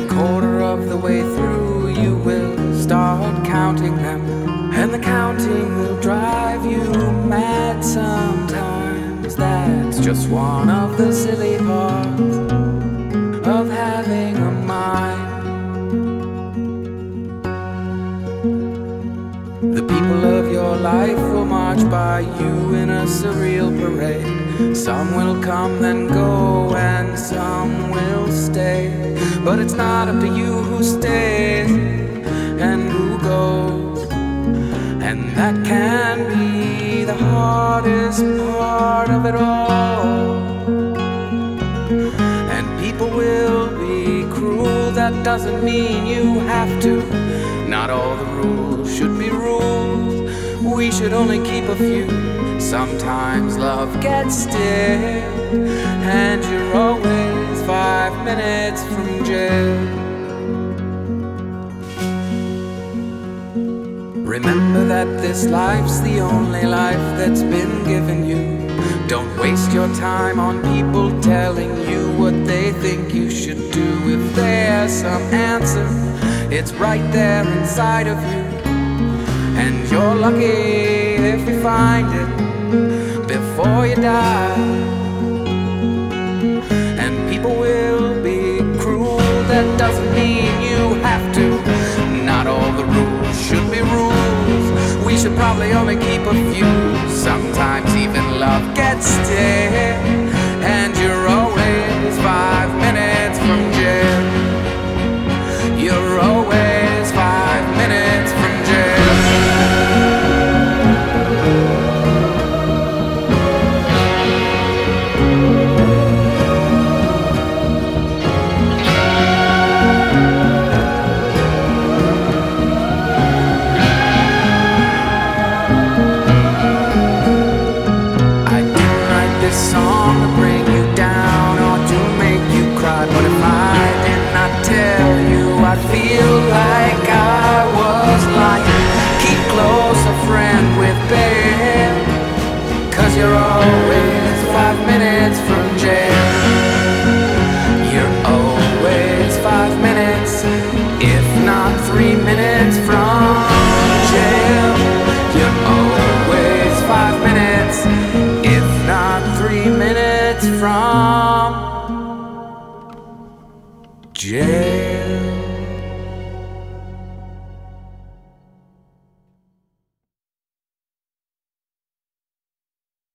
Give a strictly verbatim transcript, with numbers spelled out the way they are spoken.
quarter of the way through, you will start counting them, and the counting will drive you mad sometimes. That's just one of the silly parts of having a mind. The people of your life will march by you in a surreal parade. Some will come then go, and some will stay. But it's not up to you who stays and who goes, and that can be the hardest part of it all. And people will be cruel, that doesn't mean you have to. Not all the rules should be rules, we should only keep a few. Sometimes love gets still, and you're always five minutes from jail. Remember that this life's the only life that's been given you. Don't waste your time on people telling you what they think you should do. If there's some answer, it's right there inside of you, and you're lucky if you find it before you die. And people will be cruel, that doesn't mean you have to. Not all the rules should be rules, we should probably only keep a few. Sometimes even love gets stale, and you're always five minutes from jail. You're always five minutes from jail. I didn't write this song to bring you down or to make you cry, but if I did not tell you, I'd feel like I was lying. Keep close a friend with Ben, 'cause you're always five minutes from jail. You're always five minutes, if not three minutes from jail. You're always five minutes, if not three minutes from jail.